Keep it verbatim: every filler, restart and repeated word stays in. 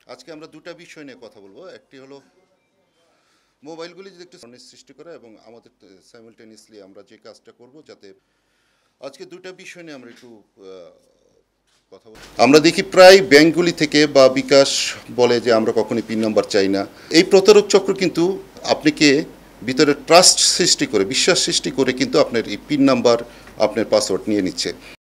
আজকে আমরা দুটা বিষয় নিয়ে কথা বলবো। একটি হলো মোবাইলগুলি যদি একটু সৃষ্টি করে এবং আমাদের সাইমালটেনিয়াসলি আমরা যে কাজটা করব যাতে আজকে দুটা বিষয় নিয়ে আমরা একটু কথা বলি। আমরা দেখি প্রায় ব্যাংকগুলি থেকে বা বিকাশ বলে যে আমরা কখনোই পিন নাম্বার চাই না। এই প্রতারক চক্র কিন্তু আপনাকে ভিতরে ট্রাস্ট সৃষ্টি করে বিশ্বাস সৃষ্টি করে কিন্তু আপনার এই পিন নাম্বার আপনার পাসওয়ার্ড নিয়ে নিচ্ছে।